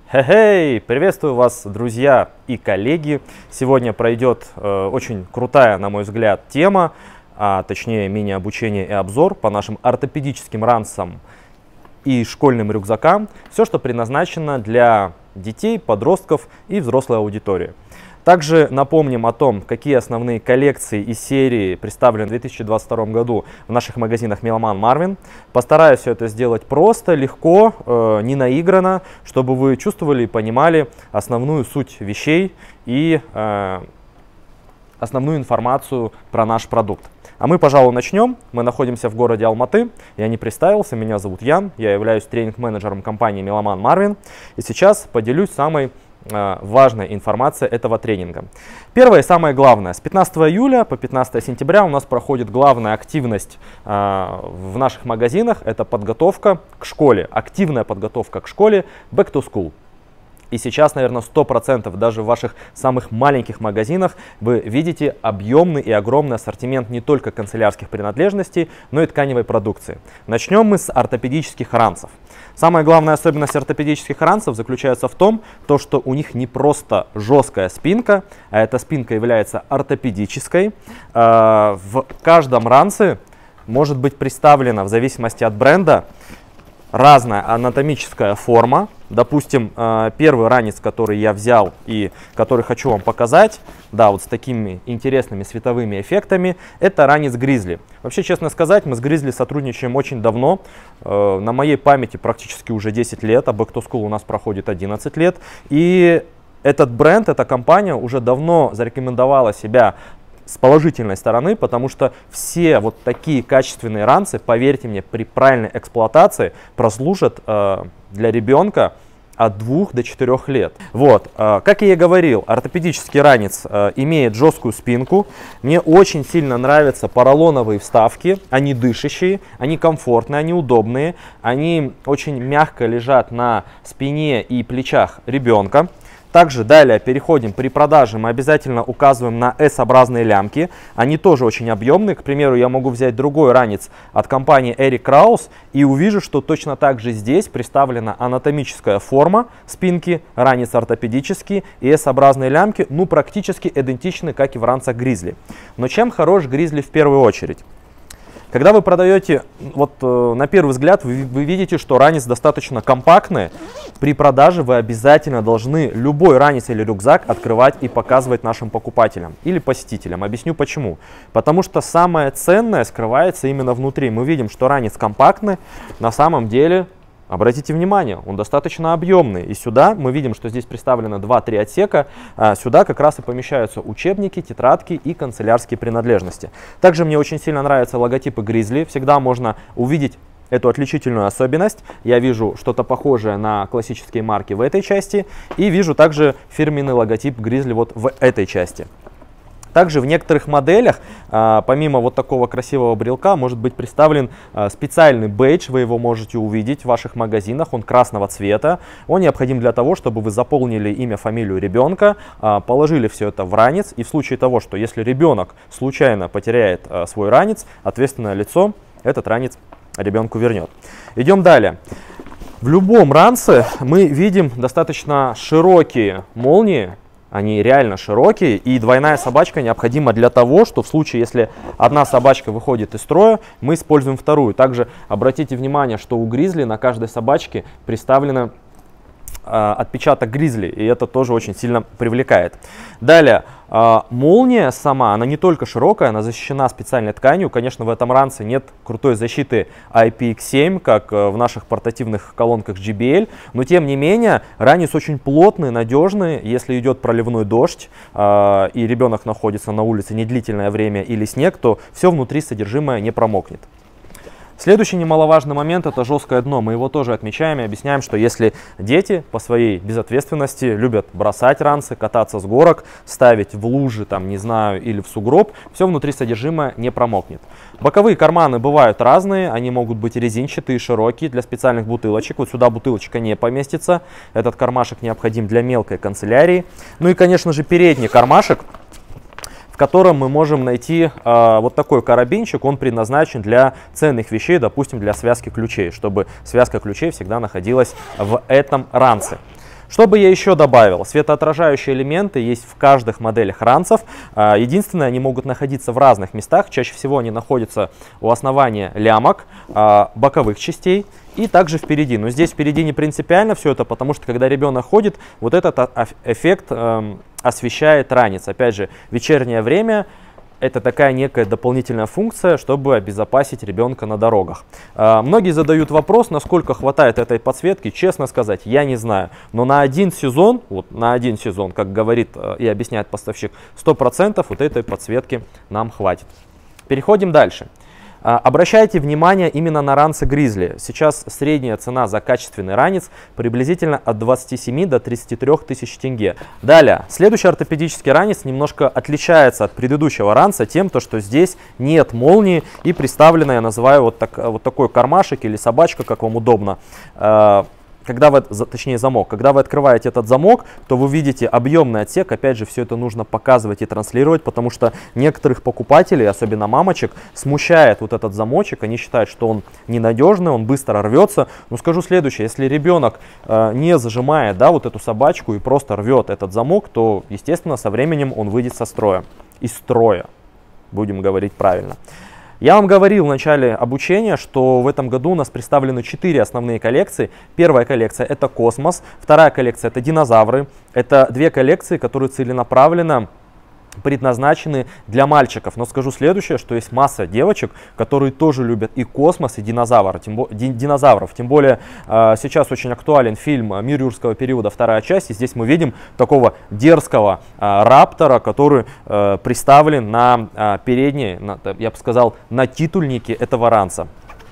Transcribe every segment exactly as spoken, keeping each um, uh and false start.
Хей-хей! Приветствую вас, друзья и коллеги! Сегодня пройдет э, очень крутая, на мой взгляд, тема, а точнее мини-обучение и обзор по нашим ортопедическим ранцам и школьным рюкзакам. Все, что предназначено для детей, подростков и взрослой аудитории. Также напомним о том, какие основные коллекции и серии представлены в две тысячи двадцать втором году в наших магазинах Меломан Марвин. Постараюсь все это сделать просто, легко, э, не наигранно, чтобы вы чувствовали и понимали основную суть вещей и э, основную информацию про наш продукт. А мы, пожалуй, начнем. Мы находимся в городе Алматы. Я не представился, меня зовут Ян, я являюсь тренинг-менеджером компании Меломан Марвин. И сейчас поделюсь самой важная информация этого тренинга. Первое и самое главное. С пятнадцатого июля по пятнадцатое сентября у нас проходит главная активность э, в наших магазинах. Это подготовка к школе, активная подготовка к школе Back to School. И сейчас, наверное, сто процентов даже в ваших самых маленьких магазинах вы видите объемный и огромный ассортимент не только канцелярских принадлежностей, но и тканевой продукции. Начнем мы с ортопедических ранцев. Самая главная особенность ортопедических ранцев заключается в том, то, что у них не просто жесткая спинка, а эта спинка является ортопедической. В каждом ранце может быть представлена, в зависимости от бренда, разная анатомическая форма. Допустим, первый ранец, который я взял и который хочу вам показать, да, вот с такими интересными световыми эффектами, это ранец Grizzly. Вообще, честно сказать, мы с Grizzly сотрудничаем очень давно. На моей памяти практически уже десять лет, а Back to School у нас проходит одиннадцать лет. И этот бренд, эта компания уже давно зарекомендовала себя с положительной стороны, потому что все вот такие качественные ранцы, поверьте мне, при правильной эксплуатации прослужат э, для ребенка от двух до четырёх лет. Вот, э, как я и говорил, ортопедический ранец э, имеет жесткую спинку. Мне очень сильно нравятся поролоновые вставки, они дышащие, они комфортные, они удобные, они очень мягко лежат на спине и плечах ребенка. Также далее переходим, при продаже мы обязательно указываем на эс-образные лямки. Они тоже очень объемные. К примеру, я могу взять другой ранец от компании Eric Krause и увижу, что точно так же здесь представлена анатомическая форма спинки, ранец ортопедический и эс-образные лямки, ну практически идентичны, как и в ранцах Grizzly. Но чем хорош Grizzly в первую очередь? Когда вы продаете, вот э, на первый взгляд вы, вы видите, что ранец достаточно компактный. При продаже вы обязательно должны любой ранец или рюкзак открывать и показывать нашим покупателям или посетителям. Объясню почему. Потому что самое ценное скрывается именно внутри. Мы видим, что ранец компактный, на самом деле, обратите внимание, он достаточно объемный. И сюда мы видим, что здесь представлено два-три отсека. А сюда как раз и помещаются учебники, тетрадки и канцелярские принадлежности. Также мне очень сильно нравятся логотипы Grizzly. Всегда можно увидеть эту отличительную особенность. Я вижу что-то похожее на классические марки в этой части. И вижу также фирменный логотип Grizzly вот в этой части. Также в некоторых моделях, а, помимо вот такого красивого брелка, может быть представлен а, специальный бейдж, вы его можете увидеть в ваших магазинах, он красного цвета. Он необходим для того, чтобы вы заполнили имя, фамилию ребенка, а, положили все это в ранец, и в случае того, что если ребенок случайно потеряет а, свой ранец, ответственное лицо этот ранец ребенку вернет. Идем далее. В любом ранце мы видим достаточно широкие молнии. Они реально широкие, и двойная собачка необходима для того, что в случае, если одна собачка выходит из строя, мы используем вторую. Также обратите внимание, что у Grizzly на каждой собачке представлена отпечаток Grizzly, и это тоже очень сильно привлекает. Далее, молния сама, она не только широкая, она защищена специальной тканью. Конечно, в этом ранце нет крутой защиты ай пи икс семь, как в наших портативных колонках джей би эл, но тем не менее, ранец очень плотный, надежный. Если идет проливной дождь и ребенок находится на улице недлительное время или снег, то все внутри содержимое не промокнет. Следующий немаловажный момент – это жесткое дно. Мы его тоже отмечаем и объясняем, что если дети по своей безответственности любят бросать ранцы, кататься с горок, ставить в лужи, там, не знаю, или в сугроб, все внутри содержимое не промокнет. Боковые карманы бывают разные, они могут быть резинчатые, широкие, для специальных бутылочек. Вот сюда бутылочка не поместится, этот кармашек необходим для мелкой канцелярии. Ну и, конечно же, передний кармашек, в котором мы можем найти э, вот такой карабинчик. Он предназначен для ценных вещей, допустим, для связки ключей, чтобы связка ключей всегда находилась в этом ранце. Что бы я еще добавил? Светоотражающие элементы есть в каждых моделях ранцев. Единственное, они могут находиться в разных местах. Чаще всего они находятся у основания лямок, боковых частей и также впереди. Но здесь впереди не принципиально все это, потому что когда ребенок ходит, вот этот эффект освещает ранец. Опять же, вечернее время. Это такая некая дополнительная функция, чтобы обезопасить ребенка на дорогах. А, многие задают вопрос, насколько хватает этой подсветки. Честно сказать, я не знаю. Но на один сезон, вот на один сезон, как говорит и объясняет поставщик, сто процентов вот этой подсветки нам хватит. Переходим дальше. Обращайте внимание именно на ранцы Grizzly. Сейчас средняя цена за качественный ранец приблизительно от двадцати семи до тридцати трёх тысяч тенге. Далее, следующий ортопедический ранец немножко отличается от предыдущего ранца тем, то, что здесь нет молнии и представлена, я называю, вот, так, вот такой кармашек или собачка, как вам удобно. Когда вы, точнее замок, когда вы открываете этот замок, то вы видите объемный отсек. Опять же, все это нужно показывать и транслировать, потому что некоторых покупателей, особенно мамочек, смущает вот этот замочек. Они считают, что он ненадежный, он быстро рвется. Но скажу следующее, если ребенок э, не зажимает, да, вот эту собачку и просто рвет этот замок, то, естественно, со временем он выйдет со строя. Из строя, будем говорить правильно. Я вам говорил в начале обучения, что в этом году у нас представлены четыре основные коллекции. Первая коллекция – это космос, вторая коллекция – это динозавры. Это две коллекции, которые целенаправленно предназначены для мальчиков. Но скажу следующее, что есть масса девочек, которые тоже любят и космос, и динозавр, тем, динозавров. Тем более э, сейчас очень актуален фильм «Мир юрского периода», вторая часть. И здесь мы видим такого дерзкого э, раптора, который э, представлен на э, передней, на, я бы сказал, на титульнике этого ранца.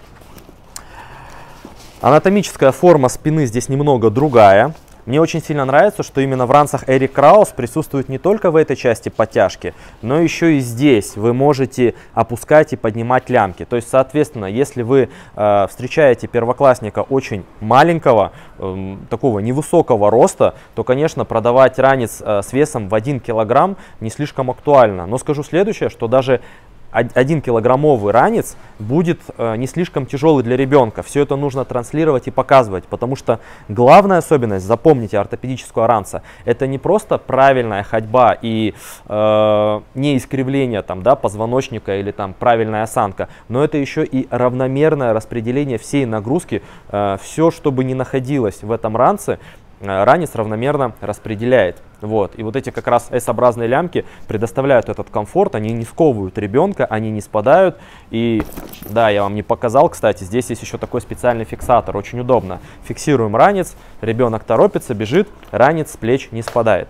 Анатомическая форма спины здесь немного другая. Мне очень сильно нравится, что именно в ранцах Эрик Краус присутствует не только в этой части подтяжки, но еще и здесь вы можете опускать и поднимать лямки. То есть, соответственно, если вы э, встречаете первоклассника очень маленького, э, такого невысокого роста, то, конечно, продавать ранец э, с весом в один килограмм не слишком актуально. Но скажу следующее, что даже один килограммовый ранец будет э, не слишком тяжелый для ребенка. Все это нужно транслировать и показывать, потому что главная особенность, запомните, ортопедического ранца, это не просто правильная ходьба и э, не искривление там, да, позвоночника или там правильная осанка, но это еще и равномерное распределение всей нагрузки. Э, все, что бы ни находилось в этом ранце, ранец равномерно распределяет. Вот. И вот эти как раз S-образные лямки предоставляют этот комфорт, они не сковывают ребенка, они не спадают. И да, я вам не показал, кстати, здесь есть еще такой специальный фиксатор, очень удобно. Фиксируем ранец, ребенок торопится, бежит, ранец с плеч не спадает.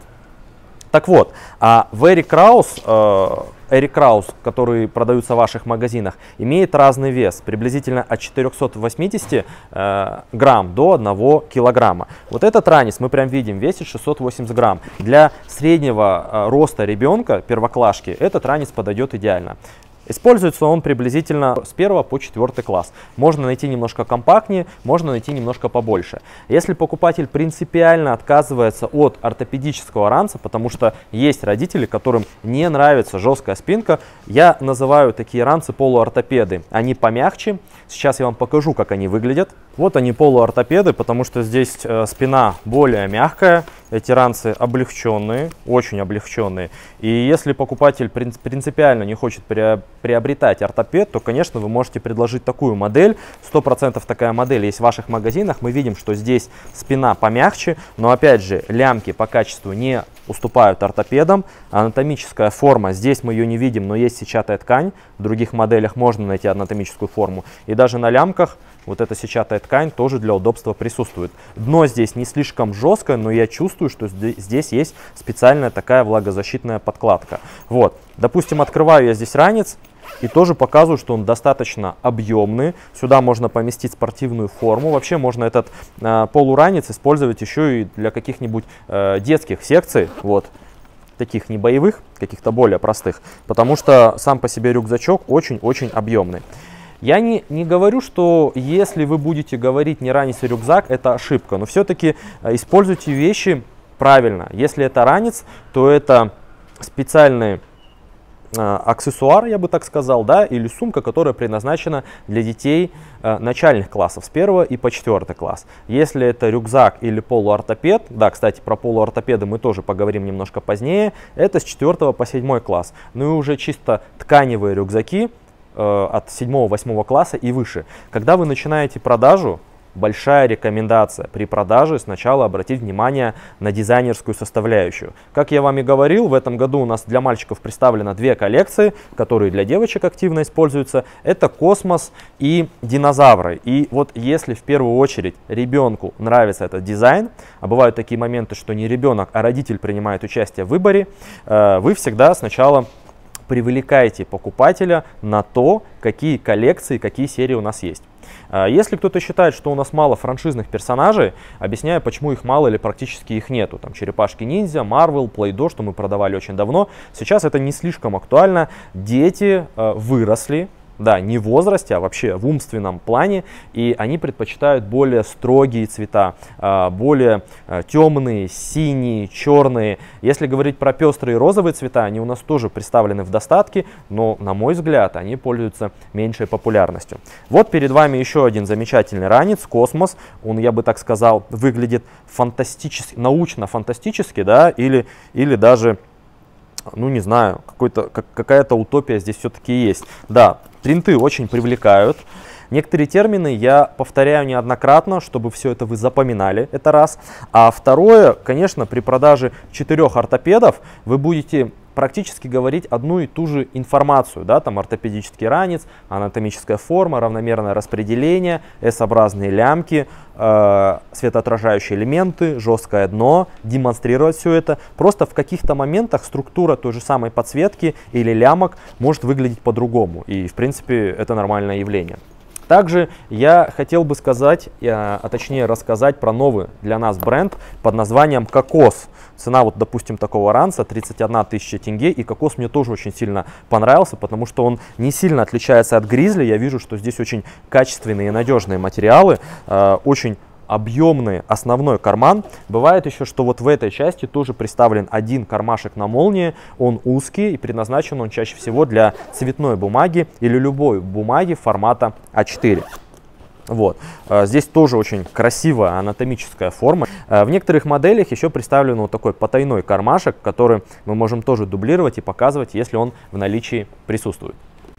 Так вот, а в Эрик Краус, э, Эрик Краус, которые продаются в ваших магазинах, имеет разный вес, приблизительно от четырёхсот восьмидесяти э, грамм до одного килограмма. Вот этот ранец мы прям видим, весит шестьсот восемьдесят грамм. Для среднего э, роста ребенка, первоклашки, этот ранец подойдет идеально. Используется он приблизительно с первого по четвёртый класс. Можно найти немножко компактнее, можно найти немножко побольше. Если покупатель принципиально отказывается от ортопедического ранца, потому что есть родители, которым не нравится жесткая спинка, я называю такие ранцы полуортопеды. Они помягче. Сейчас я вам покажу, как они выглядят. Вот они полуортопеды, потому что здесь э, спина более мягкая. Эти ранцы облегченные, очень облегченные. И если покупатель принципиально не хочет приобретать ортопед, то, конечно, вы можете предложить такую модель. сто процентов такая модель есть в ваших магазинах. Мы видим, что здесь спина помягче, но, опять же, лямки по качеству не уступают ортопедам. Анатомическая форма, здесь мы ее не видим, но есть сетчатая ткань. В других моделях можно найти анатомическую форму. И даже на лямках вот эта сетчатая ткань тоже для удобства присутствует. Дно здесь не слишком жесткое, но я чувствую, что здесь есть специальная такая влагозащитная подкладка. Вот, допустим, открываю я здесь ранец и тоже показываю, что он достаточно объемный. Сюда можно поместить спортивную форму. Вообще можно этот э, полуранец использовать еще и для каких-нибудь э, детских секций. Вот. Таких не боевых, каких-то более простых. Потому что сам по себе рюкзачок очень-очень объемный. Я не, не говорю, что если вы будете говорить не ранец и рюкзак, это ошибка. Но все-таки используйте вещи правильно. Если это ранец, то это специальные аксессуар, я бы так сказал, да, или сумка, которая предназначена для детей э, начальных классов с первого и по четвертый класс. Если это рюкзак или полуортопед, да, кстати, про полуортопеды мы тоже поговорим немножко позднее, это с четвертого по седьмой класс. Ну и уже чисто тканевые рюкзаки э, от седьмого-восьмого класса и выше. Когда вы начинаете продажу, большая рекомендация при продаже сначала обратить внимание на дизайнерскую составляющую. Как я вам и говорил, в этом году у нас для мальчиков представлено две коллекции, которые для девочек активно используются. Это космос и динозавры. И вот если в первую очередь ребенку нравится этот дизайн, а бывают такие моменты, что не ребенок, а родитель принимает участие в выборе, вы всегда сначала привлекаете покупателя на то, какие коллекции, какие серии у нас есть. Если кто-то считает, что у нас мало франшизных персонажей, объясняю, почему их мало или практически их нету. Там Черепашки-ниндзя, Marvel, Play-Doh, что мы продавали очень давно. Сейчас это не слишком актуально. Дети э, выросли. Да, не в возрасте, а вообще в умственном плане, и они предпочитают более строгие цвета, более темные, синие, черные. Если говорить про пестрые розовые цвета, они у нас тоже представлены в достатке, но, на мой взгляд, они пользуются меньшей популярностью. Вот перед вами еще один замечательный ранец, космос. Он, я бы так сказал, выглядит фантастически, научно-фантастически, да, или, или даже... Ну, не знаю, какая-то утопия здесь все-таки есть. Да, принты очень привлекают. Некоторые термины я повторяю неоднократно, чтобы все это вы запоминали, это раз. А второе, конечно, при продаже четырех ортопедов вы будете практически говорить одну и ту же информацию, да, там ортопедический ранец, анатомическая форма, равномерное распределение, эс-образные лямки, э, светоотражающие элементы, жесткое дно, демонстрировать все это. Просто в каких-то моментах структура той же самой подсветки или лямок может выглядеть по-другому, и в принципе это нормальное явление. Также я хотел бы сказать, а точнее рассказать про новый для нас бренд под названием Кокос. Цена вот, допустим, такого ранца тридцать одна тысяча тенге, и Кокос мне тоже очень сильно понравился, потому что он не сильно отличается от Гризли. Я вижу, что здесь очень качественные и надежные материалы, очень объемный основной карман. Бывает еще, что вот в этой части тоже представлен один кармашек на молнии. Он узкий и предназначен он чаще всего для цветной бумаги или любой бумаги формата а четыре. Вот. Здесь тоже очень красивая анатомическая форма. В некоторых моделях еще представлен вот такой потайной кармашек, который мы можем тоже дублировать и показывать, если он в наличии присутствует.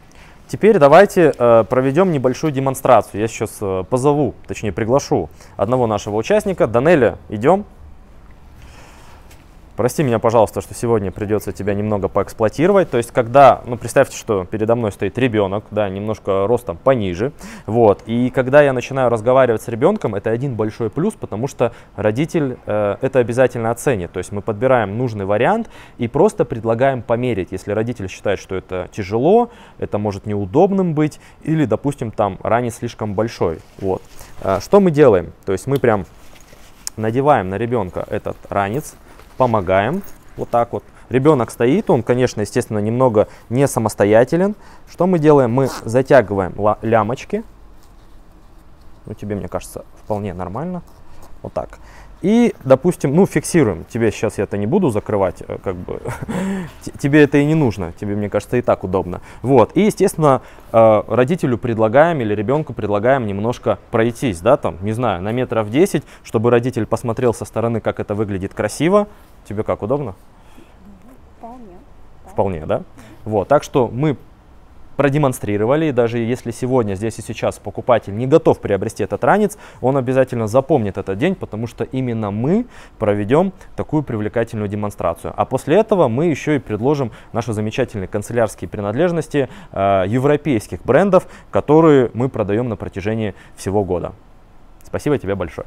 Теперь давайте э, проведем небольшую демонстрацию. Я сейчас э, позову, точнее приглашу одного нашего участника. Данеля, идем. Прости меня, пожалуйста, что сегодня придется тебя немного поэксплуатировать. То есть, когда, ну, представьте, что передо мной стоит ребенок, да, немножко ростом пониже, вот, и когда я начинаю разговаривать с ребенком, это один большой плюс, потому что родитель э, это обязательно оценит. То есть, мы подбираем нужный вариант и просто предлагаем померить. Если родитель считает, что это тяжело, это может неудобным быть, или, допустим, там ранец слишком большой, вот. Э, что мы делаем? То есть, мы прям надеваем на ребенка этот ранец, помогаем, вот так вот. Ребенок стоит, он, конечно, естественно, немного не самостоятелен. Что мы делаем? Мы затягиваем лямочки. Ну, тебе, мне кажется, вполне нормально. Вот так. И, допустим, ну, фиксируем. Тебе сейчас я это не буду закрывать, как бы. Тебе это и не нужно. Тебе, мне кажется, и так удобно. Вот. И, естественно, родителю предлагаем или ребенку предлагаем немножко пройтись, да, там, не знаю, на метров десять, чтобы родитель посмотрел со стороны, как это выглядит красиво. Тебе как, удобно? Вполне. Вполне, да? Вот. Так что мы продемонстрировали, и даже если сегодня, здесь и сейчас покупатель не готов приобрести этот ранец, он обязательно запомнит этот день, потому что именно мы проведем такую привлекательную демонстрацию. А после этого мы еще и предложим наши замечательные канцелярские принадлежности э, европейских брендов, которые мы продаем на протяжении всего года. Спасибо тебе большое.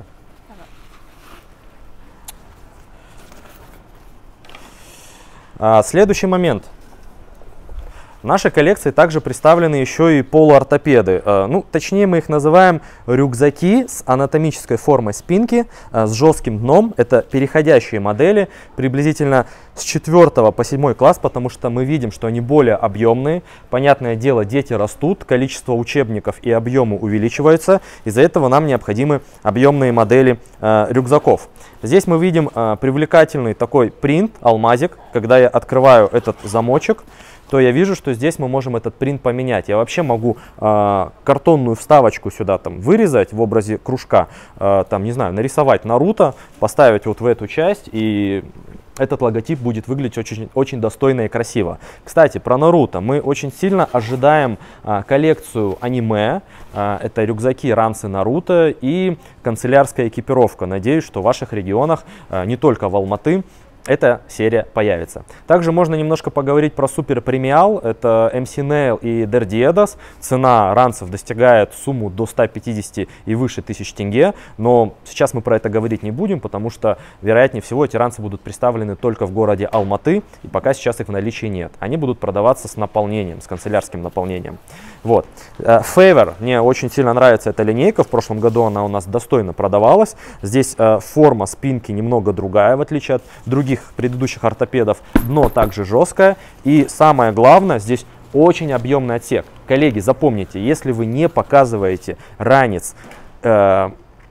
А, следующий момент. В нашей коллекции также представлены еще и полуортопеды. Ну, точнее, мы их называем рюкзаки с анатомической формой спинки, с жестким дном. Это переходящие модели, приблизительно с четвёртого по седьмой класс, потому что мы видим, что они более объемные. Понятное дело, дети растут, количество учебников и объемы увеличиваются. Из-за этого нам необходимы объемные модели э, рюкзаков. Здесь мы видим э, привлекательный такой принт, алмазик. Когда я открываю этот замочек, то я вижу, что здесь мы можем этот принт поменять. Я вообще могу э, картонную вставочку сюда там вырезать в образе кружка, э, там, не знаю, нарисовать Наруто, поставить вот в эту часть, и этот логотип будет выглядеть очень, очень достойно и красиво. Кстати, про Наруто. Мы очень сильно ожидаем а, коллекцию аниме. А, это рюкзаки, ранцы Наруто и канцелярская экипировка. Надеюсь, что в ваших регионах, а, не только в Алматы, эта серия появится. Также можно немножко поговорить про супер премиал. Это эм си Nail и Derdiedas. Цена ранцев достигает сумму до ста пятидесяти и выше тысяч тенге. Но сейчас мы про это говорить не будем, потому что, вероятнее всего, эти ранцы будут представлены только в городе Алматы. И пока сейчас их в наличии нет. Они будут продаваться с наполнением, с канцелярским наполнением. Вот. Favor. Мне очень сильно нравится эта линейка. В прошлом году она у нас достойно продавалась. Здесь форма спинки немного другая, в отличие от других предыдущих ортопедов. Дно также жесткое. И самое главное, здесь очень объемный отсек. Коллеги, запомните, если вы не показываете ранец э,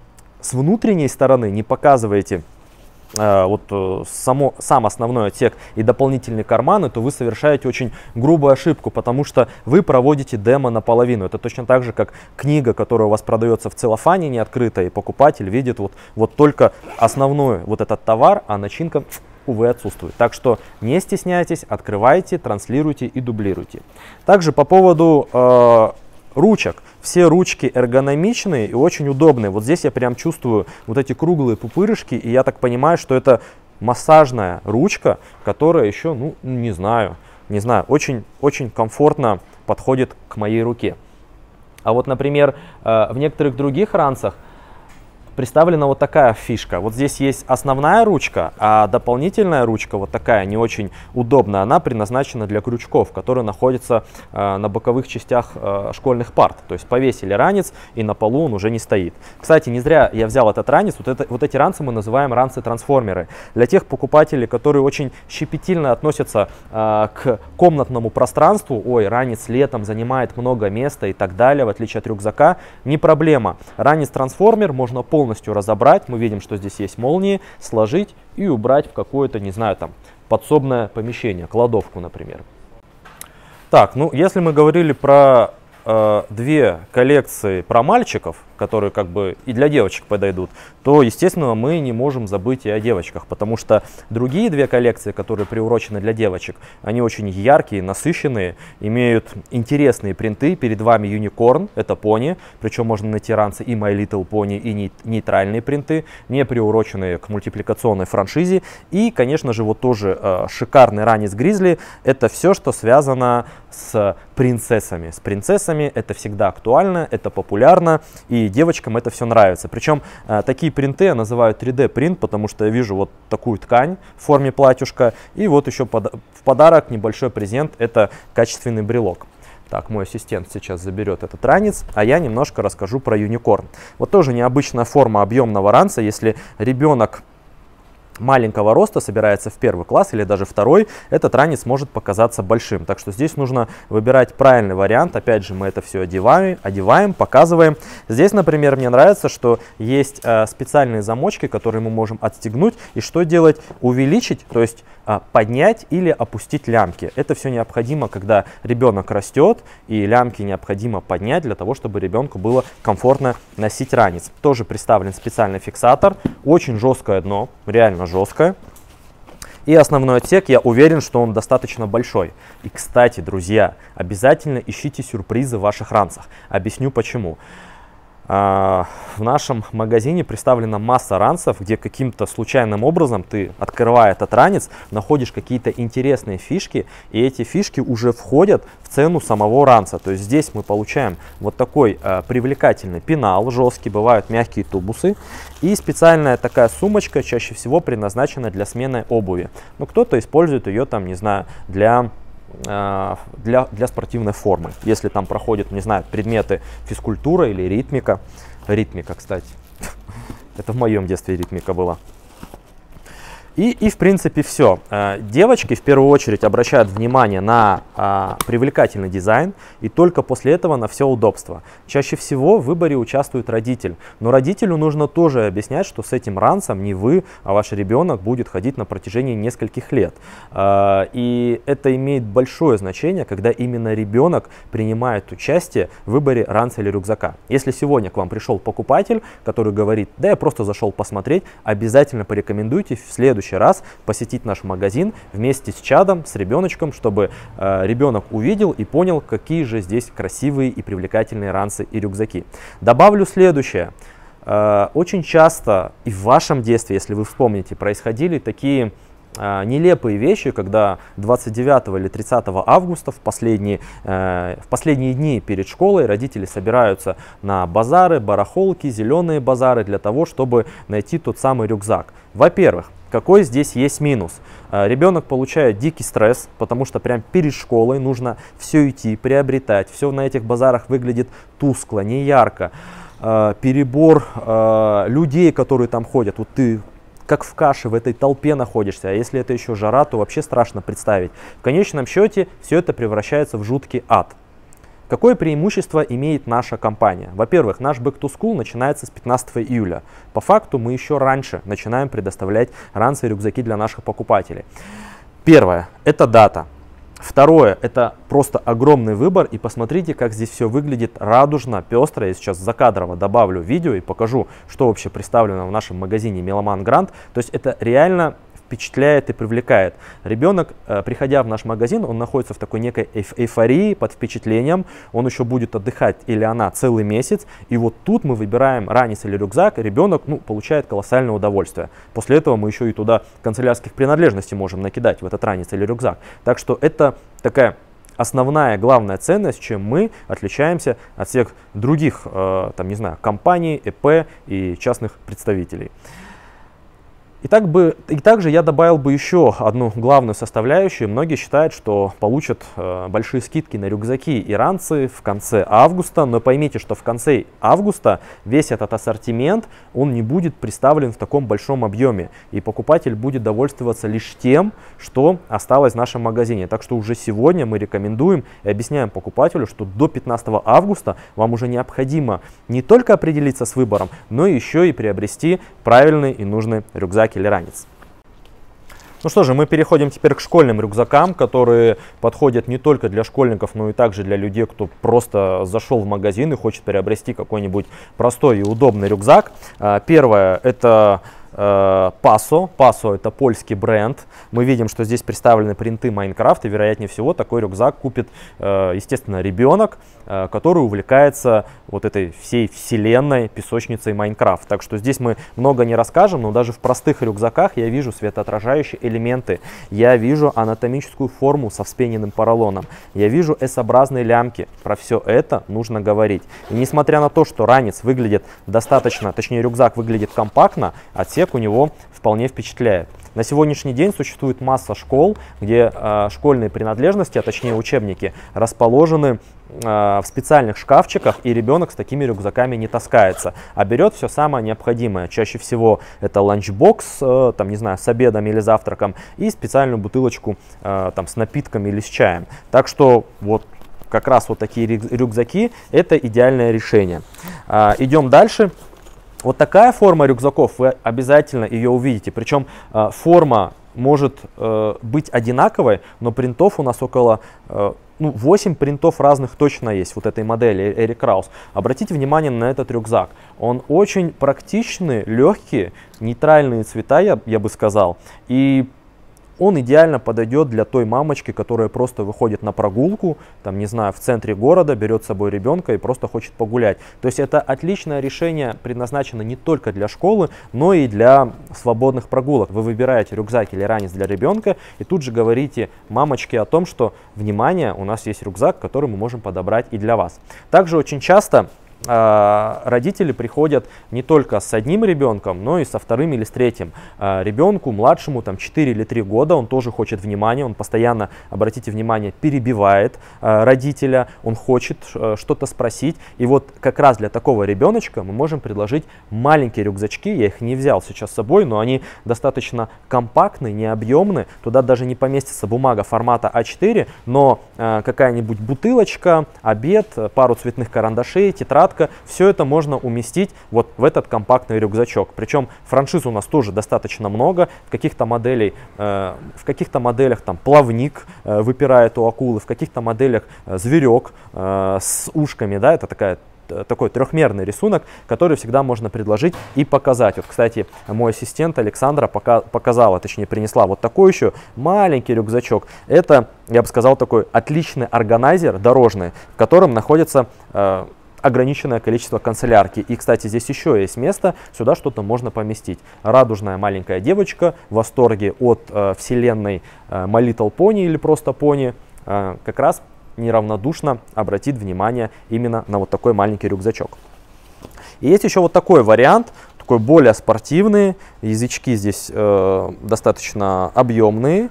с внутренней стороны, не показываете э, вот, э, само, сам основной отсек и дополнительные карманы, то вы совершаете очень грубую ошибку, потому что вы проводите демо наполовину. Это точно так же, как книга, которая у вас продается в целлофане, не открытая, и покупатель видит вот, вот только основной вот этот товар, а начинка, увы, отсутствует. Так что не стесняйтесь, открывайте, транслируйте и дублируйте. Также по поводу э, ручек. Все ручки эргономичные и очень удобные. Вот здесь я прям чувствую вот эти круглые пупырышки, и я так понимаю, что это массажная ручка, которая еще, ну, не знаю, не знаю, очень, очень комфортно подходит к моей руке. А вот, например, э, в некоторых других ранцах представлена вот такая фишка. Вот здесь есть основная ручка, а дополнительная ручка, вот такая, не очень удобная, она предназначена для крючков, которые находятся э, на боковых частях э, школьных парт. То есть повесили ранец, и на полу он уже не стоит. Кстати, не зря я взял этот ранец. Вот, это, вот эти ранцы мы называем ранцы-трансформеры. Для тех покупателей, которые очень щепетильно относятся э, к комнатному пространству, ой, ранец летом занимает много места и так далее, в отличие от рюкзака, не проблема. Ранец-трансформер можно полностью полностью разобрать. Мы видим, что здесь есть молнии, сложить и убрать в какое-то, не знаю, там, подсобное помещение, кладовку, например. Так, ну, если мы говорили про э, две коллекции про мальчиков, которые как бы и для девочек подойдут, то, естественно, мы не можем забыть и о девочках, потому что другие две коллекции, которые приурочены для девочек, они очень яркие, насыщенные, имеют интересные принты. Перед вами Unicorn, это пони, причем можно найти ранцы и My Little Pony, и нейтральные принты, не приуроченные к мультипликационной франшизе. И, конечно же, вот тоже э, шикарный ранец Grizzly. Это все, что связано с принцессами. С принцессами это всегда актуально, это популярно, и девочкам это все нравится. Причем э, такие принты я называю три дэ принт, потому что я вижу вот такую ткань в форме платьюшка, и вот еще под, в подарок небольшой презент, это качественный брелок. Так, мой ассистент сейчас заберет этот ранец, а я немножко расскажу про Unicorn. Вот тоже необычная форма объемного ранца. Если ребенок маленького роста собирается в первый класс или даже второй, этот ранец может показаться большим. Так что здесь нужно выбирать правильный вариант. Опять же, мы это все одеваем, одеваем, показываем. Здесь, например, мне нравится, что есть э, специальные замочки, которые мы можем отстегнуть. И что делать? Увеличить, то есть э, поднять или опустить лямки. Это все необходимо, когда ребенок растет, и лямки необходимо поднять для того, чтобы ребенку было комфортно носить ранец. Тоже представлен специальный фиксатор. Очень жесткое дно, реально жесткое. И основной отсек, я уверен, что он достаточно большой. И, кстати, друзья, обязательно ищите сюрпризы в ваших ранцах. Объясню почему. В нашем магазине представлена масса ранцев, где каким-то случайным образом ты, открывая этот ранец, находишь какие-то интересные фишки, и эти фишки уже входят в цену самого ранца. То есть здесь мы получаем вот такой э, привлекательный пенал, жесткий, бывают мягкие тубусы, и специальная такая сумочка, чаще всего предназначена для смены обуви. Ну, кто-то использует ее там, не знаю, для... Для, для спортивной формы, если там проходят, не знаю, предметы физкультура или ритмика. Ритмика, кстати. Это в моем детстве ритмика была. И, и в принципе все. Девочки в первую очередь обращают внимание на а, привлекательный дизайн и только после этого на все удобство. Чаще всего в выборе участвует родитель, но родителю нужно тоже объяснять, что с этим ранцем не вы, а ваш ребенок будет ходить на протяжении нескольких лет. А, и это имеет большое значение, когда именно ребенок принимает участие в выборе ранца или рюкзака. Если сегодня к вам пришел покупатель, который говорит: да, я просто зашел посмотреть, обязательно порекомендуйте в следующий раз посетить наш магазин вместе с чадом, с ребеночком, чтобы э, ребенок увидел и понял, какие же здесь красивые и привлекательные ранцы и рюкзаки. Добавлю следующее. Э, очень часто и в вашем детстве, если вы вспомните, происходили такие э, нелепые вещи, когда двадцать девятого или тридцатого августа в последние, э, в последние дни перед школой родители собираются на базары, барахолки, зеленые базары для того, чтобы найти тот самый рюкзак. Во-первых, какой здесь есть минус? Ребенок получает дикий стресс, потому что прям перед школой нужно все идти, приобретать. Все на этих базарах выглядит тускло, неярко. Перебор людей, которые там ходят. Вот ты как в каше в этой толпе находишься, а если это еще жара, то вообще страшно представить. В конечном счете все это превращается в жуткий ад. Какое преимущество имеет наша компания? Во-первых, наш Back to School начинается с пятнадцатого июля. По факту мы еще раньше начинаем предоставлять ранцы и рюкзаки для наших покупателей. Первое – это дата. Второе – это просто огромный выбор. И посмотрите, как здесь все выглядит радужно, пестро. Я сейчас закадрово добавлю видео и покажу, что вообще представлено в нашем магазине Meloman Grand. То есть это реально впечатляет и привлекает. Ребенок, э, приходя в наш магазин, он находится в такой некой эйф эйфории, под впечатлением. Он еще будет отдыхать, или она, целый месяц. И вот тут мы выбираем ранец или рюкзак. Ребенок, ну, получает колоссальное удовольствие. После этого мы еще и туда канцелярских принадлежностей можем накидать в этот ранец или рюкзак. Так что это такая основная, главная ценность, чем мы отличаемся от всех других, э, там, не знаю, компаний, ЭП и частных представителей. И, так бы, и также я добавил бы еще одну главную составляющую. Многие считают, что получат э, большие скидки на рюкзаки и ранцы в конце августа. Но поймите, что в конце августа весь этот ассортимент, он не будет представлен в таком большом объеме. И покупатель будет довольствоваться лишь тем, что осталось в нашем магазине. Так что уже сегодня мы рекомендуем и объясняем покупателю, что до пятнадцатого августа вам уже необходимо не только определиться с выбором, но еще и приобрести правильный и нужный рюкзак или ранец. Ну что же, мы переходим теперь к школьным рюкзакам, которые подходят не только для школьников, но и также для людей, кто просто зашел в магазин и хочет приобрести какой-нибудь простой и удобный рюкзак. Первое – это Paso. Paso – это польский бренд. Мы видим, что здесь представлены принты Майнкрафт, и вероятнее всего такой рюкзак купит, естественно, ребенок, который увлекается вот этой всей вселенной песочницей Майнкрафт. Так что здесь мы много не расскажем, но даже в простых рюкзаках я вижу светоотражающие элементы, я вижу анатомическую форму со вспененным поролоном, я вижу эс-образные лямки. Про все это нужно говорить. И несмотря на то, что ранец выглядит достаточно, точнее рюкзак выглядит компактно, отсек у него вполне впечатляет. На сегодняшний день существует масса школ, где э, школьные принадлежности, а точнее учебники, расположены э, в специальных шкафчиках, и ребенок с такими рюкзаками не таскается, а берет все самое необходимое. Чаще всего это ланчбокс, э, там, не знаю, с обедом или завтраком, и специальную бутылочку э, там, с напитками или с чаем. Так что вот как раз вот такие рюкзаки – это идеальное решение. Э, идем дальше. Вот такая форма рюкзаков, вы обязательно ее увидите. Причем э, форма может э, быть одинаковой, но принтов у нас около э, ну, восемь принтов разных точно есть, вот этой модели Eric Krause. Обратите внимание на этот рюкзак. Он очень практичный, легкий, нейтральные цвета, я, я бы сказал. И он идеально подойдет для той мамочки, которая просто выходит на прогулку, там, не знаю, в центре города, берет с собой ребенка и просто хочет погулять. То есть это отличное решение, предназначено не только для школы, но и для свободных прогулок. Вы выбираете рюкзак или ранец для ребенка и тут же говорите мамочке о том, что, внимание, у нас есть рюкзак, который мы можем подобрать и для вас. Также очень часто родители приходят не только с одним ребенком, но и со вторым или с третьим. Ребенку младшему, там четыре или три года, он тоже хочет внимания, он постоянно, обратите внимание, перебивает родителя, он хочет что-то спросить. И вот как раз для такого ребеночка мы можем предложить маленькие рюкзачки. Я их не взял сейчас с собой, но они достаточно компактные, необъемные. Туда даже не поместится бумага формата а четыре, но какая-нибудь бутылочка, обед, пару цветных карандашей, тетрадка. Все это можно уместить вот в этот компактный рюкзачок. Причем франшиз у нас тоже достаточно много. В каких-то моделей, э, в каких-то моделях там плавник э, выпирает у акулы, в каких-то моделях э, зверек э, с ушками. Да, это такая такой трехмерный рисунок, который всегда можно предложить и показать. Вот, кстати, мой ассистент Александра пока, показала, точнее принесла вот такой еще маленький рюкзачок. Это, я бы сказал, такой отличный органайзер дорожный, в котором находится э, ограниченное количество канцелярки. И, кстати, здесь еще есть место, сюда что-то можно поместить. Радужная маленькая девочка в восторге от э, вселенной э, My Little Pony или просто пони, э, как раз неравнодушно обратит внимание именно на вот такой маленький рюкзачок. И есть еще вот такой вариант, такой более спортивный. Язычки здесь э, достаточно объемные.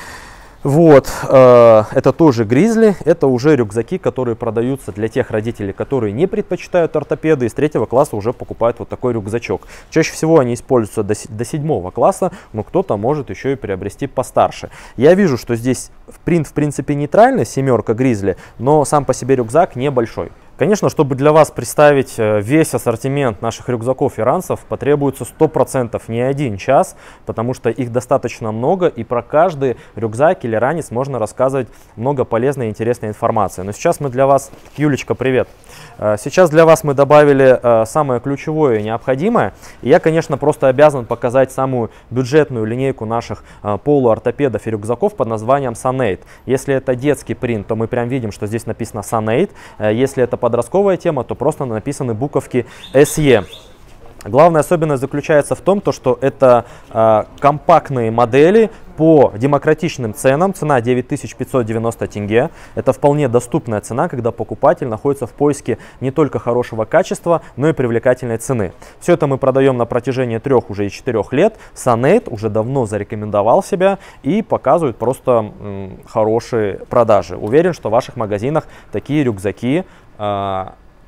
Вот, э, это тоже Grizzly, это уже рюкзаки, которые продаются для тех родителей, которые не предпочитают ортопеды, и с третьего класса уже покупают вот такой рюкзачок. Чаще всего они используются до, до седьмого класса, но кто-то может еще и приобрести постарше. Я вижу, что здесь принт в принципе нейтральный, семерка Grizzly, но сам по себе рюкзак небольшой. Конечно, чтобы для вас представить весь ассортимент наших рюкзаков и ранцев, потребуется сто процентов не один час, потому что их достаточно много, и про каждый рюкзак или ранец можно рассказывать много полезной и интересной информации. Но сейчас мы для вас, Юлечка, привет! Сейчас для вас мы добавили самое ключевое и необходимое. И я, конечно, просто обязан показать самую бюджетную линейку наших полуортопедов и рюкзаков под названием Sunade. Если это детский принт, то мы прям видим, что здесь написано Sunade. Если это подростковая тема, то просто написаны буковки эс и. Главная особенность заключается в том, то, что это э, компактные модели по демократичным ценам. Цена девять тысяч пятьсот девяносто тенге. Это вполне доступная цена, когда покупатель находится в поиске не только хорошего качества, но и привлекательной цены. Все это мы продаем на протяжении трех уже и четырех лет. Sunade уже давно зарекомендовал себя и показывает просто м, хорошие продажи. Уверен, что в ваших магазинах такие рюкзаки э,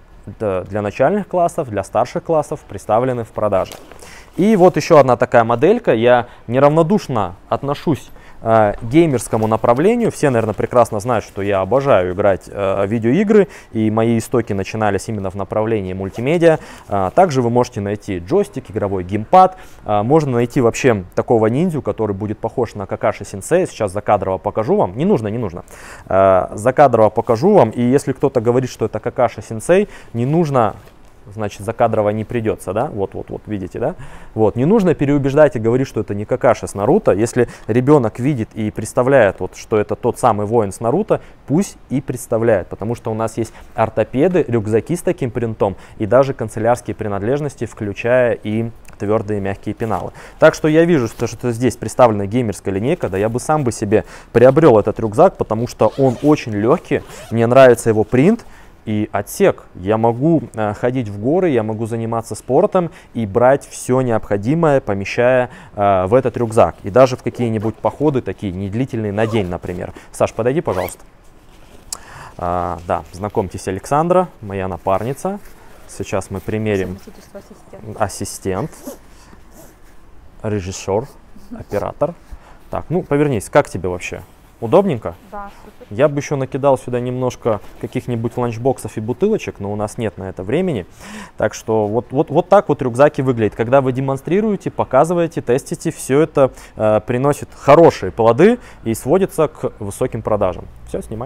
для начальных классов, для старших классов представлены в продаже. И вот еще одна такая моделька. Я неравнодушно отношусь э, к геймерскому направлению. Все, наверное, прекрасно знают, что я обожаю играть э, в видеоигры, и мои истоки начинались именно в направлении мультимедиа. Э, также вы можете найти джойстик, игровой геймпад. Э, можно найти вообще такого ниндзю, который будет похож на Какаши Сенсей. Сейчас закадрово покажу вам. Не нужно, не нужно. Э, закадрово покажу вам. И если кто-то говорит, что это Какаши Сенсей, не нужно... Значит, закадрово не придется, да, вот, вот, вот, видите, да, вот, не нужно переубеждать и говорить, что это не Какаши с Наруто. Если ребенок видит и представляет, вот, что это тот самый воин с Наруто, пусть и представляет, потому что у нас есть ортопеды, рюкзаки с таким принтом и даже канцелярские принадлежности, включая и твердые и мягкие пеналы. Так что я вижу, что, что здесь представлена геймерская линейка, да, я бы сам бы себе приобрел этот рюкзак, потому что он очень легкий, мне нравится его принт. И отсек. Я могу э, ходить в горы, я могу заниматься спортом и брать все необходимое, помещая э, в этот рюкзак. И даже в какие-нибудь походы, такие недлительные, на день, например. Саш, подойди, пожалуйста. А, да, знакомьтесь, Александра, моя напарница. Сейчас мы примерим ассистент, ассистент режиссер, оператор. Так, ну повернись, как тебе вообще? Удобненько? Да, супер. Я бы еще накидал сюда немножко каких-нибудь ланчбоксов и бутылочек, но у нас нет на это времени. Так что вот, вот, вот так вот рюкзаки выглядят. Когда вы демонстрируете, показываете, тестите, все это э, приносит хорошие плоды и сводится к высоким продажам. Все, снимай.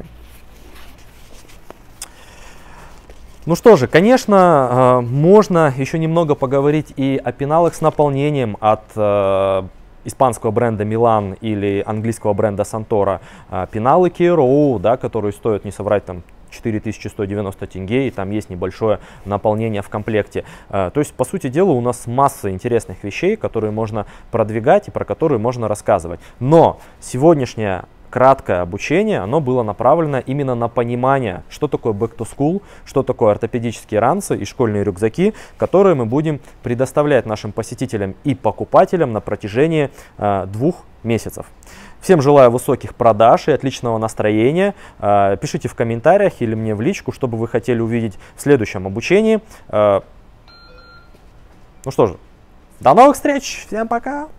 Ну что же, конечно, э, можно еще немного поговорить и о пеналах с наполнением от э, испанского бренда Milan или английского бренда Santora, пеналы Kero, да, которые стоят, не соврать, там четыре тысячи сто девяносто тенге, и там есть небольшое наполнение в комплекте. То есть, по сути дела, у нас масса интересных вещей, которые можно продвигать и про которые можно рассказывать. Но сегодняшняя краткое обучение, оно было направлено именно на понимание, что такое back to school, что такое ортопедические ранцы и школьные рюкзаки, которые мы будем предоставлять нашим посетителям и покупателям на протяжении э, двух месяцев. Всем желаю высоких продаж и отличного настроения. Э, пишите в комментариях или мне в личку, что бы вы хотели увидеть в следующем обучении. Э, ну что же, до новых встреч, всем пока!